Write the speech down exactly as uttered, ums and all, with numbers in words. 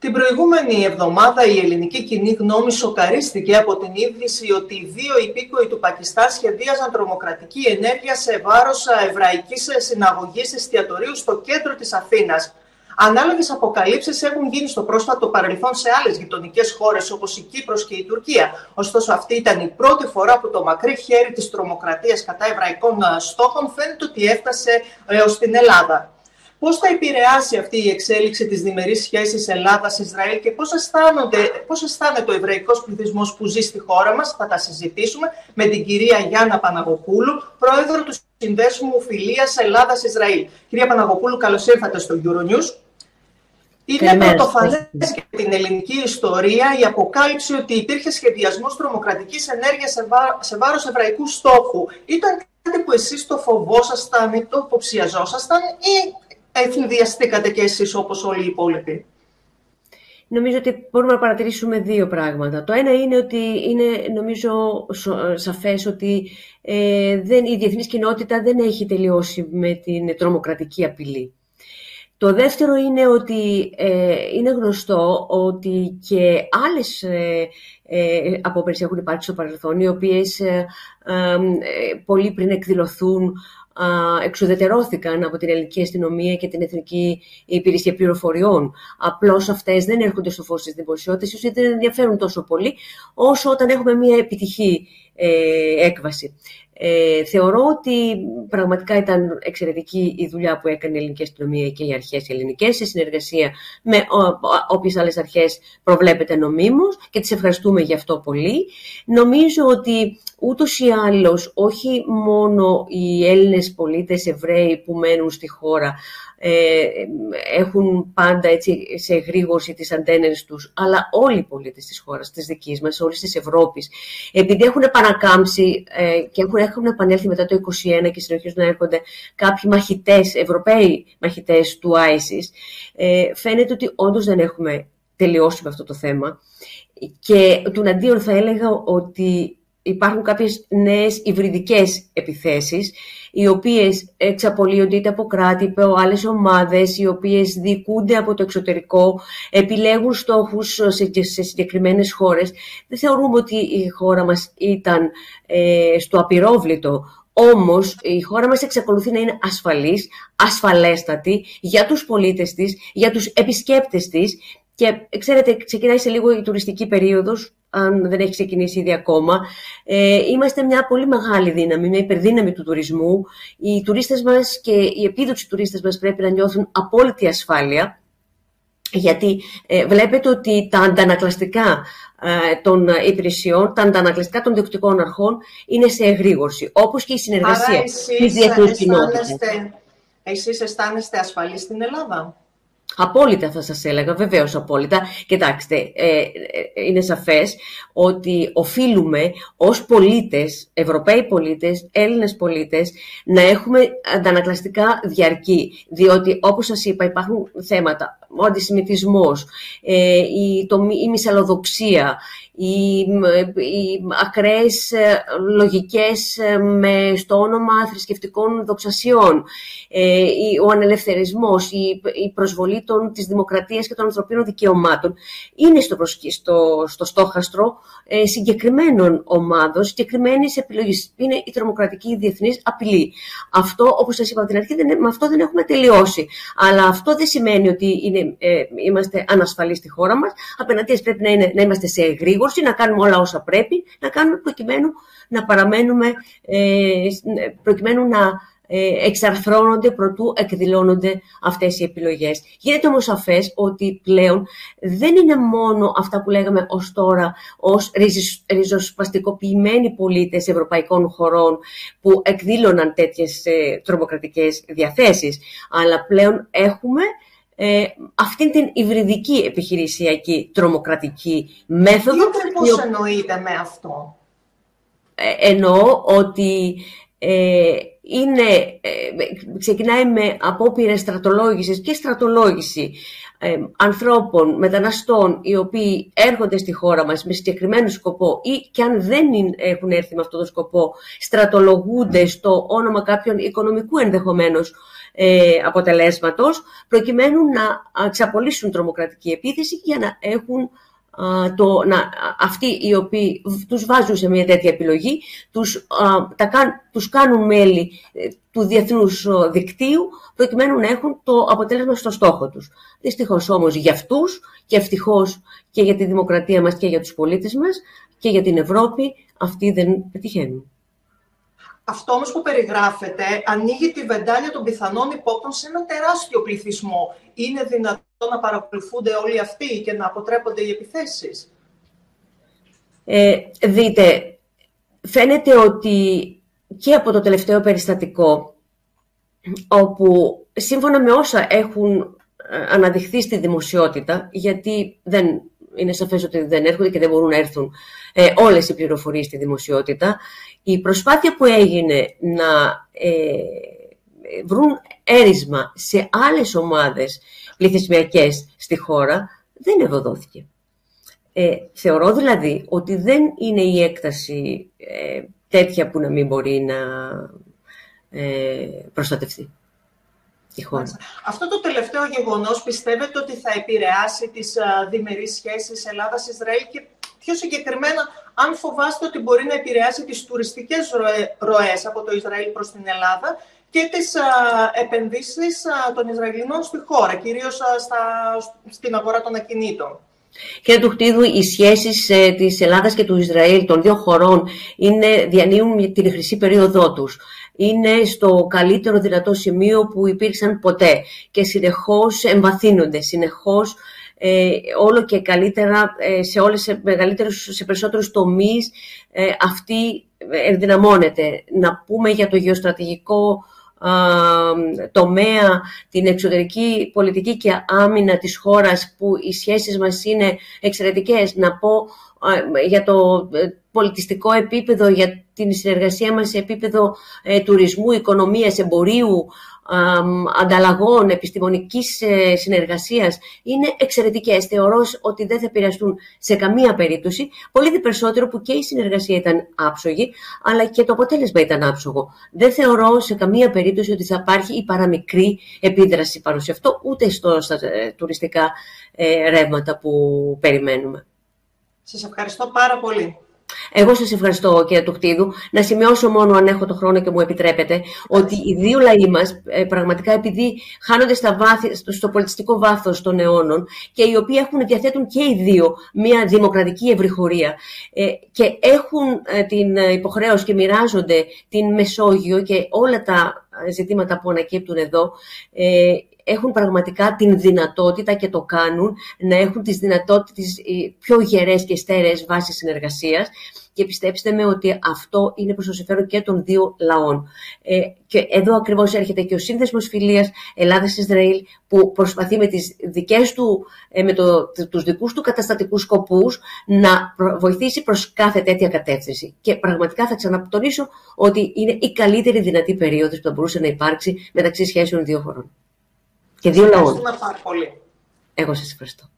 Την προηγούμενη εβδομάδα η ελληνική κοινή γνώμη σοκαρίστηκε από την είδηση ότι δύο υπήκοοι του Πακιστάν σχεδίαζαν τρομοκρατική ενέργεια σε βάρος εβραϊκής συναγωγής εστιατορίου στο κέντρο της Αθήνας. Ανάλογες αποκαλύψεις έχουν γίνει στο πρόσφατο παρελθόν σε άλλες γειτονικές χώρες όπως η Κύπρος και η Τουρκία. Ωστόσο, αυτή ήταν η πρώτη φορά που το μακρύ χέρι της τρομοκρατίας κατά εβραϊκών στόχων φαίνεται ότι έφτασε έως την Ελλάδα. Πώς θα επηρεάσει αυτή η εξέλιξη της διμερείς σχέσης Ελλάδας-Ισραήλ και πώς, πώς αισθάνεται ο εβραϊκός πληθυσμός που ζει στη χώρα μας, θα τα συζητήσουμε με την κυρία Γιάννα Παναγοπούλου, πρόεδρο του Συνδέσμου Φιλίας Ελλάδας-Ισραήλ. Κυρία Παναγοπούλου, καλώς ήρθατε στο Euronews. Είναι πρωτοφανές για την ελληνική ιστορία η αποκάλυψη ότι υπήρχε σχεδιασμός τρομοκρατικής ενέργειας σε, βά... σε βάρος εβραϊκού στόχου. Ήταν κάτι που εσείς το φοβόσασταν ή το υποψιαζόσασταν ή εφηδιαστήκατε κι εσείς όπως όλοι οι υπόλοιποι? Νομίζω ότι μπορούμε να παρατηρήσουμε δύο πράγματα. Το ένα είναι ότι είναι, νομίζω, σαφές ότι ε, δεν, η διεθνής κοινότητα δεν έχει τελειώσει με την τρομοκρατική απειλή. Το δεύτερο είναι ότι ε, είναι γνωστό ότι και άλλες ε, ε, απόπειρες έχουν υπάρξει στο παρελθόν, οι οποίες ε, ε, πολύ πριν εκδηλωθούν εξουδετερώθηκαν από την ελληνική αστυνομία και την Εθνική Υπηρεσία Πληροφοριών. Απλώς αυτές δεν έρχονται στο φως της δημοσιότητας, ίσως δεν ενδιαφέρουν τόσο πολύ όσο όταν έχουμε μια επιτυχή ε, έκβαση. Ε, θεωρώ ότι πραγματικά ήταν εξαιρετική η δουλειά που έκανε η ελληνική αστυνομία και οι αρχές ελληνικές σε συνεργασία με όποιες άλλες αρχές προβλέπεται νομίμως και τις ευχαριστούμε γι' αυτό πολύ. Νομίζω ότι ούτως ή άλλως όχι μόνο οι Έλληνες πολίτες Εβραίοι που μένουν στη χώρα ε, έχουν πάντα έτσι σε εγρήγορση τις αντένες τους, αλλά όλοι οι πολίτες της χώρας, της δικής μας, όλης της Ευρώπης, επειδή έχουν επανακάμψει ε, και έχουν, έχουν επανέλθει μετά το είκοσι ένα και συνεχίζουν να έρχονται κάποιοι μαχητές, Ευρωπαίοι μαχητές του άισις, ε, φαίνεται ότι όντως δεν έχουμε τελειώσει με αυτό το θέμα και τουναντίον θα έλεγα ότι υπάρχουν κάποιες νέες υβριδικές επιθέσεις, οι οποίες εξαπολύονται είτε από κράτη, είτε από άλλες ομάδες, οι οποίες διοικούνται από το εξωτερικό, επιλέγουν στόχους σε συγκεκριμένες χώρες. Δεν θεωρούμε ότι η χώρα μας ήταν ε, στο απειρόβλητο. Όμως η χώρα μας εξακολουθεί να είναι ασφαλής, ασφαλέστατη για τους πολίτες της, για τους επισκέπτες της. Και ξέρετε, ξεκινάει σε λίγο η τουριστική περίοδος, αν δεν έχει ξεκινήσει ήδη ακόμα. Ε, είμαστε μια πολύ μεγάλη δύναμη, μια υπερδύναμη του τουρισμού. Οι τουρίστες μας και οι επίδοξοι τουρίστες μας πρέπει να νιώθουν απόλυτη ασφάλεια, γιατί ε, βλέπετε ότι τα αντανακλαστικά ε, των υπηρεσιών, τα αντανακλαστικά των διοκτικών αρχών είναι σε εγρήγορση, όπως και η συνεργασία της διεθνούς κοινότητας. Εσείς αισθάνεστε ασφαλείς στην Ελλάδα? Απόλυτα θα σας έλεγα, βεβαίως απόλυτα. Κοιτάξτε, ε, είναι σαφές ότι οφείλουμε ως πολίτες, Ευρωπαίοι πολίτες, Έλληνες πολίτες, να έχουμε αντανακλαστικά διαρκή. Διότι, όπως σας είπα, υπάρχουν θέματα, ο αντισημιτισμός, ε, η, το, η μυσαλλοδοξία, οι, οι ακραίες λογικές με, στο όνομα θρησκευτικών δοξασιών, ε, ο ανελευθερισμός, η, η προσβολή των, της δημοκρατίας και των ανθρωπίνων δικαιωμάτων είναι στο, στο, στο στόχαστρο ε, συγκεκριμένων ομάδων, συγκεκριμένης επιλογής. Είναι η τρομοκρατική διεθνής απειλή. Αυτό, όπως σας είπα από την αρχή, δεν, με αυτό δεν έχουμε τελειώσει. Αλλά αυτό δεν σημαίνει ότι είναι, ε, είμαστε ανασφαλείς στη χώρα μας. Απέναντίας πρέπει να, είναι, να είμαστε σε εγρήγορση, να κάνουμε όλα όσα πρέπει να κάνουμε προκειμένου να παραμένουμε, ε, προκειμένου να ε, εξαρθρώνονται προτού εκδηλώνονται αυτές οι επιλογές. Γίνεται όμως σαφές ότι πλέον δεν είναι μόνο αυτά που λέγαμε ως τώρα ως ριζοσπαστικοποιημένοι πολίτες ευρωπαϊκών χωρών που εκδήλωναν τέτοιες ε, τρομοκρατικές διαθέσεις, αλλά πλέον έχουμε Ε, αυτήν την υβριδική επιχειρησιακή τρομοκρατική μέθοδο. Τι πώς εννοείτε με αυτό? Ε, εννοώ ότι ε, είναι, ε, ξεκινάει με απόπειρες στρατολόγησης και στρατολόγηση ε, ανθρώπων, μεταναστών, οι οποίοι έρχονται στη χώρα μας με συγκεκριμένο σκοπό ή και αν δεν έχουν έρθει με αυτόν τον σκοπό, στρατολογούνται στο όνομα κάποιον οικονομικού ενδεχομένως ε, αποτελέσματος, προκειμένου να εξαπολύσουν τρομοκρατική επίθεση για να έχουν Το, να, αυτοί οι οποίοι τους βάζουν σε μια τέτοια επιλογή, τους, α, τα, τους κάνουν μέλη του διεθνούς δικτύου, προκειμένου να έχουν το αποτέλεσμα στο στόχο τους. Δυστυχώς όμως για αυτούς και ευτυχώς και για τη δημοκρατία μας και για τους πολίτες μας και για την Ευρώπη, αυτοί δεν πετυχαίνουν. Αυτό όμως που περιγράφεται ανοίγει τη βεντάλια των πιθανών υπόπτων σε ένα τεράστιο πληθυσμό. Είναι δυνατόν να παρακολουθούνται όλοι αυτοί και να αποτρέπονται οι επιθέσεις? Ε, δείτε, φαίνεται ότι και από το τελευταίο περιστατικό, όπου σύμφωνα με όσα έχουν αναδειχθεί στη δημοσιότητα, γιατί δεν είναι σαφές ότι δεν έρχονται και δεν μπορούν να έρθουν ε, όλες οι πληροφορίες στη δημοσιότητα, η προσπάθεια που έγινε να ε, βρουν έρισμα σε άλλες ομάδες πληθυσμιακές στη χώρα δεν ευωδόθηκε. Ε, θεωρώ δηλαδή ότι δεν είναι η έκταση ε, τέτοια που να μην μπορεί να ε, προστατευτεί η χώρα. Αυτό το τελευταίο γεγονός πιστεύετε ότι θα επηρεάσει τις α, διμερείς σχέσεις Ελλάδας-Ισραήλ και πιο συγκεκριμένα αν φοβάστε ότι μπορεί να επηρεάσει τις τουριστικές ροές από το Ισραήλ προς την Ελλάδα και τις α, επενδύσεις α, των Ισραηλινών στη χώρα, κυρίως α, στα, στην αγορά των ακινήτων? Κύριε Τουχτίδου, οι σχέσεις ε, της Ελλάδας και του Ισραήλ, των δύο χωρών, είναι, διανύουν την χρυσή περίοδό τους. Είναι στο καλύτερο δυνατό σημείο που υπήρξαν ποτέ και συνεχώς εμβαθύνονται, συνεχώς ε, όλο και καλύτερα ε, σε, όλες, σε, μεγαλύτερους, σε περισσότερους τομείς ε, αυτή ενδυναμώνεται. Να πούμε για το γεωστρατηγικό τομέα, την εξωτερική πολιτική και άμυνα της χώρας, που οι σχέσεις μας είναι εξαιρετικές. Να πω για το πολιτιστικό επίπεδο, για την συνεργασία μας σε επίπεδο ε, τουρισμού, οικονομίας, εμπορίου, ε, ανταλλαγών, επιστημονικής ε, συνεργασίας, είναι εξαιρετικές. Θεωρώ ότι δεν θα επηρεαστούν σε καμία περίπτωση, πολύ δε περισσότερο που και η συνεργασία ήταν άψογη, αλλά και το αποτέλεσμα ήταν άψογο. Δεν θεωρώ σε καμία περίπτωση ότι θα υπάρχει η παραμικρή επίδραση πάνω σε αυτό, ούτε στο, στα ε, τουριστικά ε, ρεύματα που περιμένουμε. Σας ευχαριστώ πάρα πολύ. Εγώ σας ευχαριστώ, κύριε Τουχτίδου. Να σημειώσω μόνο, αν έχω το χρόνο και μου επιτρέπετε, ότι οι δύο λαοί μας, πραγματικά επειδή χάνονται στα βάθη, στο πολιτιστικό βάθος των αιώνων και οι οποίοι έχουν, διαθέτουν και οι δύο μια δημοκρατική ευρυχωρία και έχουν την υποχρέωση και μοιράζονται την Μεσόγειο και όλα τα ζητήματα που ανακύπτουν εδώ, έχουν πραγματικά την δυνατότητα και το κάνουν να έχουν τις δυνατότητες πιο γερές και στέρεες βάσεις συνεργασίας, και πιστέψτε με ότι αυτό είναι προς το συμφέρον και των δύο λαών. Ε, και εδώ ακριβώς έρχεται και ο σύνδεσμος φιλίας Ελλάδας-Ισραήλ, που προσπαθεί με, τις δικές του, με το, τους δικούς του καταστατικούς σκοπούς να βοηθήσει προς κάθε τέτοια κατεύθυνση. Και πραγματικά θα ξανατονίσω ότι είναι η καλύτερη δυνατή περίοδος που θα μπορούσε να υπάρξει μεταξύ σχέσεων δύο χωρών και δύο λαών. Ευχαριστούμε πάρα πολύ. Εγώ σας ευχαριστώ.